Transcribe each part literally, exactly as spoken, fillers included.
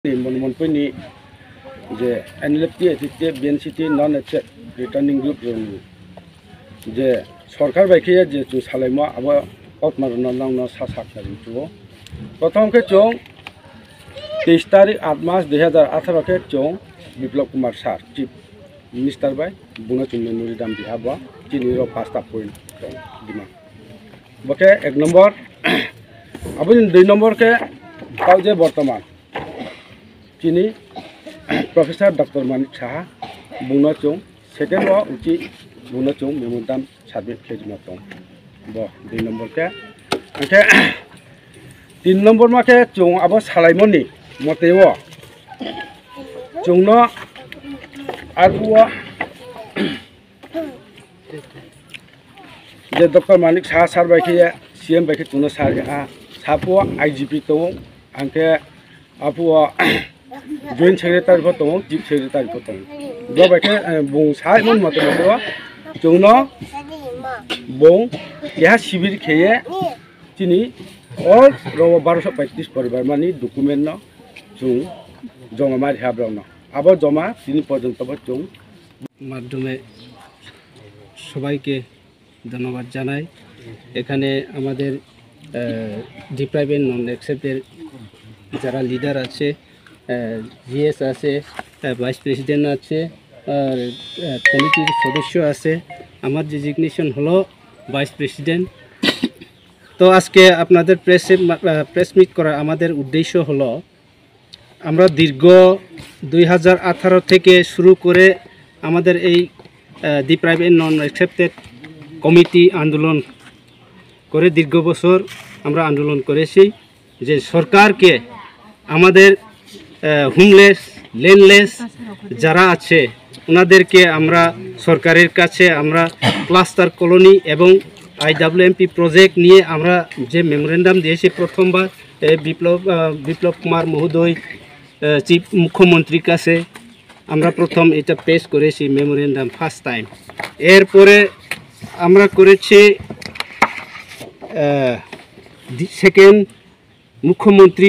मोनफैनि जे NLFT ATT BNCT non accept returning group जोंनि जे सरकार बायखिया जे जो सालायमा अब कतमार नांना सा साखनारि जुओ प्रथम के चों तेईस तारीख आठ मास दुई हजार अठारह के चों विप्लव कुमार सार चीफ मिनिस्टर बाय बुंगा चुन मेमोरी दाम बिहाबा चिनी रो पास्ता पॉइंट दिमा बके एक नंबर अब दुई नंबर के काउजे वर्तमान चिनी प्रोफेसर डॉक्टर मानिक साहा बुंगा चों सेकेंड वा उची बुंगा चों मेमोरी दाम साबमिट खेजमा चों ब दुई नंबर के ओके तीन नंबर मा के चों अब सालायमनि मते वो चोंनो आगुआ जे डॉक्टर मानिक साहा सार बायखिया सीएम बायखि चुनो सार आ सापो आईजीपी तो आंके आपुआ जॉइंट सेक्रेटारी को तो चीफ सेक्रेटारी को तो जो बायखि बुं साय मन मते मते चोंनो बुं यह शिविर खेये चिनी और रो बारह सौ पैंतीस परिवार मानी डॉक्यूमेंट न चुं जमा मारि हाब्राव न अब जमा तीन पर्यंत चुं माध्यमे सबाइके धन्यवाद जानाई एखाने आमादेर डिप्राइभ एंड नन एक्सेप्टेड जरा लिडार आछे जीएस आछे वाइस प्रेसिडेंट आछे और कमिटिर सदस्य आछे आमार डेजिगनेशन हलो वाइस प्रेसिडेंट। तो आज के आपनादेर प्रेस प्रेस मिट करा आमादेर उद्देश्य हलो आमरा दीर्घ दुई हज़ार अठारो थेके शुरू करे आमादेर एई deprived and non accepted committee आंदोलन करे दीर्घ बছর আমরা आंदोलन करेছি যে সরকারকে আমাদের হোমলেস ল্যান্ডলেস যারা আছে ওনাদেরকে আমরা সরকারের কাছে আমরা ক্লাস্টার কলোনি এবং আইডব্লিউএমপি প্রজেক্ট নিয়ে আমরা যে মেমোরেন্ডাম দিয়েছি প্রথমবার বিপ্লব বিপ্লব কুমার মহোদয় চিফ মুখ্যমন্ত্রীর কাছে আমরা প্রথম এটা পেশ করেছি মেমোরেন্ডাম ফার্স্ট টাইম। এরপরে আমরা করেছি সেকেন্ড মুখ্যমন্ত্রী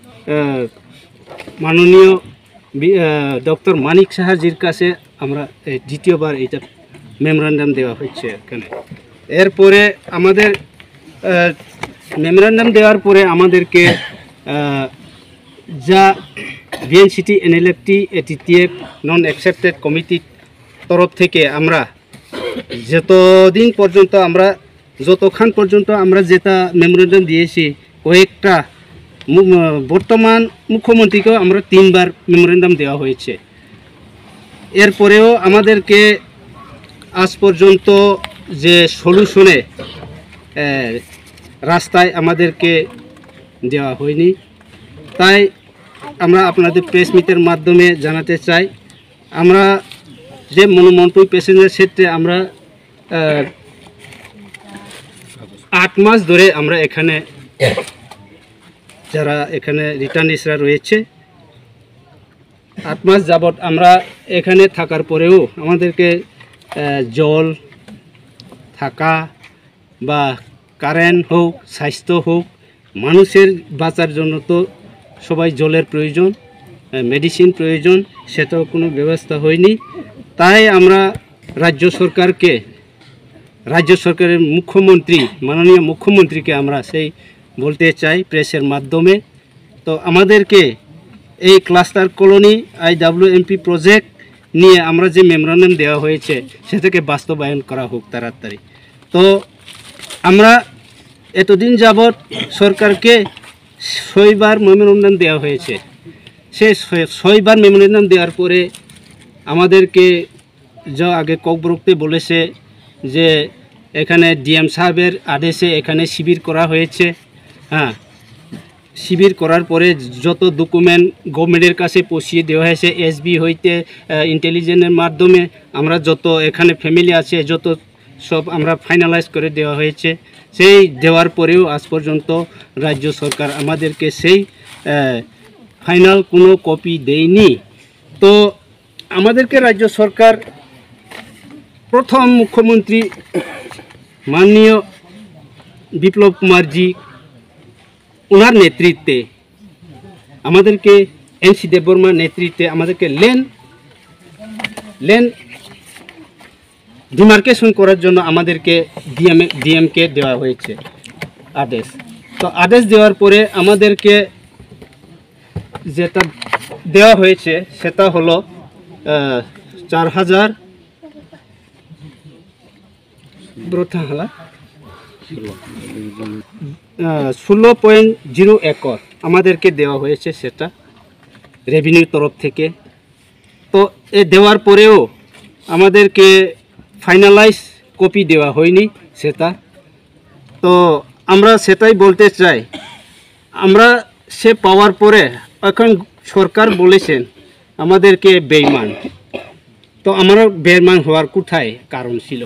মাননীয় ডক্টর মানিক সাহাজির কাছে আমরা দ্বিতীয়বার এটা মেমোরেন্ডাম দেওয়া হচ্ছে এখানে। এরপরে আমাদের মেমোরেন্ডাম দেওয়ার পরে আমাদেরকে যা BNCT NLFT ATTF non accepted কমিটির তরফ থেকে আমরা যতদিন পর্যন্ত আমরা যতক্ষণ পর্যন্ত আমরা যেটা মেমোরেন্ডাম দিয়েছি কয়েকটা বর্তমান মুখ্যমন্ত্রীকেও আমরা তিনবার মেমোরেন্ডাম দেওয়া হয়েছে। এরপরেও আমাদেরকে আজ পর্যন্ত যে সলিউশনে রাস্তায় আমাদেরকে দেওয়া হয়নি। তাই আমরা আপনাদের প্রেস মিটের মাধ্যমে জানাতে চাই আমরা যে মনমন্টুই প্যাসেঞ্জার ক্ষেত্রে আমরা আট মাস ধরে আমরা এখানে যারা এখানে রিটার্নিসরা রয়েছে আট মাস যাবত আমরা এখানে থাকার পরেও আমাদেরকে জল থাকা বা কারেন্ট হোক স্বাস্থ্য হোক মানুষের বাঁচার জন্য তো সবাই জলের প্রয়োজন মেডিসিন প্রয়োজন সেটাও কোনো ব্যবস্থা হয়নি। তাই আমরা রাজ্য সরকারকে রাজ্য সরকারের মুখ্যমন্ত্রী মাননীয় মুখ্যমন্ত্রীকে আমরা সেই বলতে চাই প্রেসের মাধ্যমে তো আমাদেরকে এই ক্লাস্টার কলোনি আইডব্লিউএমপি প্রজেক্ট নিয়ে আমরা যে মেমোরেন্ডাম দেওয়া হয়েছে সেটাকে বাস্তবায়ন করা হোক তাড়াতাড়ি। তো আমরা এতদিন যাবৎ সরকারকে ছয়বার মেমোরেন্ডাম দেওয়া হয়েছে সে ছয়বার মেমোরেন্ডাম দেওয়ার পরে আমাদেরকে যা আগে ককবরকতে বলেছে যে এখানে ডিএম সাহেবের আদেশে এখানে শিবির করা হয়েছে। হ্যাঁ শিবির করার পরে যত ডকুমেন্ট গভর্নমেন্টের কাছে পৌঁছিয়ে দেওয়া হয়েছে এসবি হইতে ইন্টেলিজেন্সের মাধ্যমে আমরা যত এখানে ফ্যামিলি আছে যত সব আমরা ফাইনালাইজ করে দেওয়া হয়েছে। সেই দেওয়ার পরেও আজ পর্যন্ত রাজ্য সরকার আমাদেরকে সেই ফাইনাল কোনো কপি দেয়নি। তো আমাদেরকে রাজ্য সরকার প্রথম মুখ্যমন্ত্রী মাননীয় বিপ্লব কুমারজি ওনার নেতৃত্বে আমাদেরকে এন সি দেববর্মার নেতৃত্বে আমাদেরকে লেন লেন ডিমার্কেশন করার জন্য আমাদেরকে ডিএম ডিএমকে দেওয়া হয়েছে আদেশ। তো আদেশ দেওয়ার পরে আমাদেরকে যেটা দেওয়া হয়েছে সেটা হলো চার হাজার ব্রথাহালা ষোলো পয়েন্ট জিরো একর আমাদেরকে দেওয়া হয়েছে, সেটা রেভিনিউর তরফ থেকে। তো এ দেওয়ার পরেও আমাদেরকে ফাইনালাইজ কপি দেওয়া হয়নি সেটা। তো আমরা সেটাই বলতে চাই, আমরা সে পাওয়ার পরে এখন সরকার বলেছেন আমাদেরকে বেইমান। তো আমরা বেইমান হওয়ার কোথায় কারণ ছিল?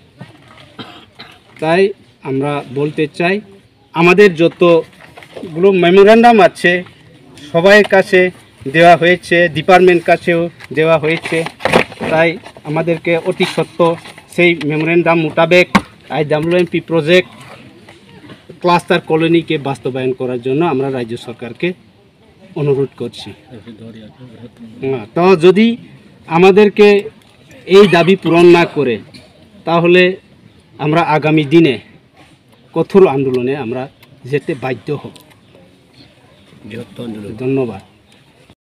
তাই আমরা বলতে চাই আমাদের যতগুলো মেমোরান্ডাম আছে সবাই কাছে দেওয়া হয়েছে, ডিপার্টমেন্ট কাছেও দেওয়া হয়েছে। তাই আমাদেরকে অতি সত্ত্ব সেই মেমোরেন্ডাম মোতাবেক আই ডাব্লিউএমপি প্রজেক্ট ক্লাস্টার কলোনিকে বাস্তবায়ন করার জন্য আমরা রাজ্য সরকারকে অনুরোধ করছি। হ্যাঁ, তো যদি আমাদেরকে এই দাবি পূরণ না করে তাহলে আমরা আগামী দিনে কঠোর আন্দোলনে আমরা যেতে বাধ্য হব। ধন্যবাদ।